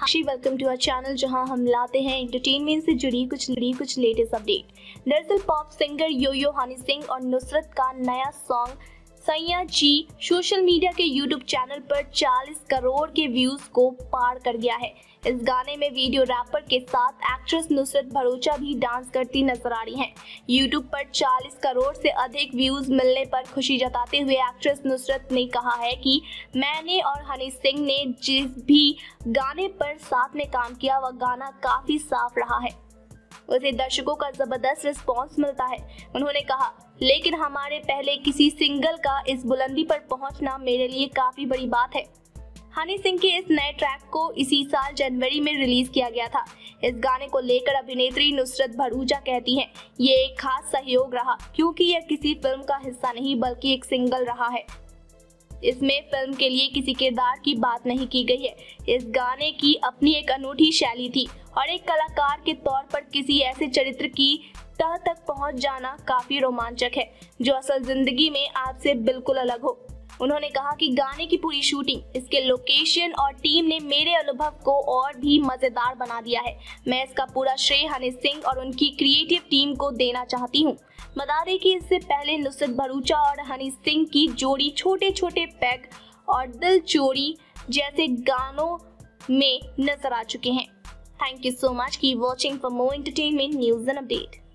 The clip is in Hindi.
वेलकम टू आवर चैनल जहां हम लाते हैं एंटरटेनमेंट से जुड़ी कुछ लेटेस्ट अपडेट। दरअसल पॉप सिंगर यो-यो हनी सिंह और नुसरत का नया song Saiyaan Ji social media के यूट्यूब चैनल पर 40 करोड़ के व्यूज को पार कर गया है। इस गाने में वीडियो रैपर के साथ एक्ट्रेस नुसरत भरूचा भी डांस करती नजर आ रही हैं। यूट्यूब पर 40 करोड़ से अधिक व्यूज मिलने पर खुशी जताते हुए एक्ट्रेस नुसरत ने कहा है कि मैंने और हनी सिंह ने जिस भी गाने पर साथ में काम किया वह गाना काफी साफ रहा है, उसे दर्शकों का जबरदस्त रिस्पांस मिलता है। उन्होंने कहा, लेकिन हमारे पहले किसी सिंगल का इस बुलंदी पर पहुंचना मेरे लिए काफी बड़ी बात है। हनी सिंह के इस नए ट्रैक को इसी साल जनवरी में रिलीज किया गया था। इस गाने को लेकर अभिनेत्री नुसरत भरूचा कहती हैं, ये एक खास सहयोग रहा क्योंकि यह किसी फिल्म का हिस्सा नहीं बल्कि एक सिंगल रहा है। इसमें फिल्म के लिए किसी किरदार की बात नहीं की गई है। इस गाने की अपनी एक अनूठी शैली थी और एक कलाकार के तौर पर किसी ऐसे चरित्र की तह तक पहुंच जाना काफी रोमांचक है जो असल जिंदगी में आपसे बिल्कुल अलग हो। उन्होंने कहा कि गाने की पूरी शूटिंग, इसके लोकेशन और टीम ने मेरे अनुभव को और भी मजेदार बना दिया है। मैं इसका पूरा श्रेय हनी सिंह और उनकी क्रिएटिव टीम को देना चाहती हूँ। बता दें कि इससे पहले नुसरत भरूचा और हनी सिंह की जोड़ी छोटे छोटे पैग और दिल चोरी जैसे गानों में नजर आ चुके हैं। Thank you so much, keep watching for more entertainment news and update.